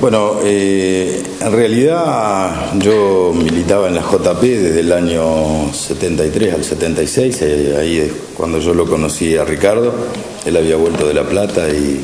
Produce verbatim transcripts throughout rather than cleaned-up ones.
Bueno, eh, en realidad yo militaba en la J P desde el año setenta y tres al setenta y seis, eh, ahí es cuando yo lo conocí a Ricardo. Él había vuelto de La Plata y,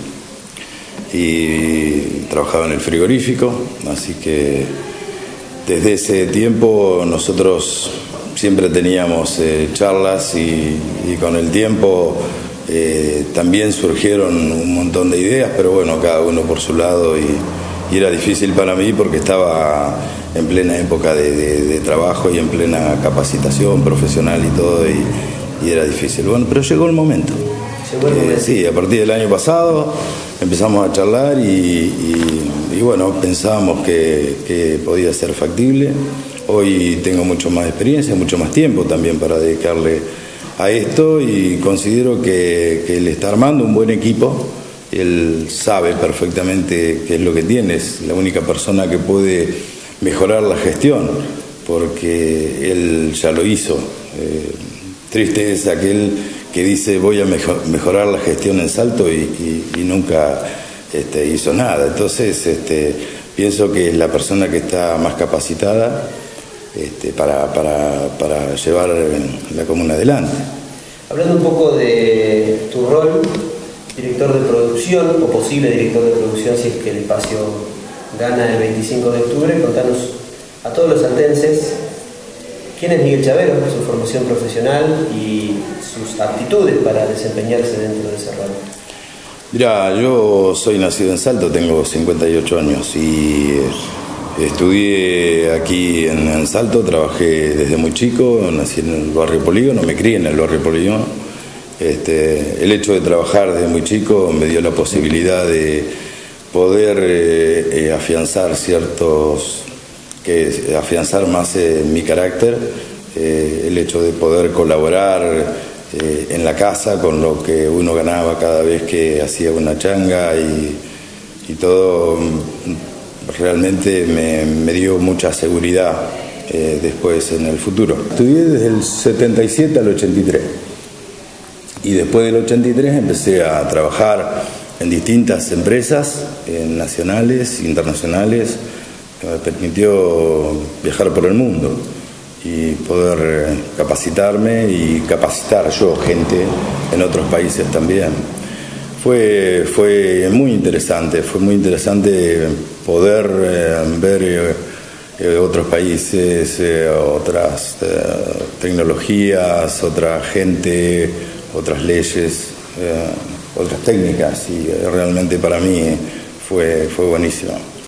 y trabajaba en el frigorífico, así que desde ese tiempo nosotros siempre teníamos eh, charlas y, y con el tiempo eh, también surgieron un montón de ideas, pero bueno, cada uno por su lado y, y era difícil para mí porque estaba en plena época de, de, de trabajo y en plena capacitación profesional y todo y, y era difícil. Bueno, pero llegó el momento. Llegó el momento. Eh, sí, a partir del año pasado empezamos a charlar y, y, y bueno, pensábamos que, que podía ser factible. Hoy tengo mucho más experiencia, mucho más tiempo también para dedicarle a esto y considero que, que él está armando un buen equipo. Él sabe perfectamente qué es lo que tiene, es la única persona que puede mejorar la gestión, porque él ya lo hizo. Eh, triste es aquel que dice voy a mejor, mejorar la gestión en Salto y, y, y nunca este, hizo nada. Entonces este, pienso que es la persona que está más capacitada este, para, para, para llevar la comuna adelante. Hablando un poco de tu rol, director de producción o posible director de producción si es que el espacio gana el veinticinco de octubre, contanos a todos los saltenses quién es Miguel Chavero, su formación profesional y sus aptitudes para desempeñarse dentro de ese rol. Mira, yo soy nacido en Salto, tengo cincuenta y ocho años y estudié aquí en, en Salto, trabajé desde muy chico, nací en el barrio Polígono, me crié en el barrio Polígono. Este, el hecho de trabajar desde muy chico me dio la posibilidad de poder eh, eh, afianzar ciertos, que afianzar más eh, mi carácter, eh, el hecho de poder colaborar eh, en la casa con lo que uno ganaba cada vez que hacía una changa y, y todo realmente me, me dio mucha seguridad eh, después en el futuro. Estudié desde el setenta y siete al ochenta y tres. Y después del ochenta y tres empecé a trabajar en distintas empresas eh, nacionales, internacionales, que me permitió viajar por el mundo y poder eh, capacitarme y capacitar yo gente en otros países también. Fue, fue muy interesante, fue muy interesante poder eh, ver eh, otros países, eh, otras eh, tecnologías, otra gente, otras leyes, eh, otras técnicas y realmente para mí fue, fue buenísimo.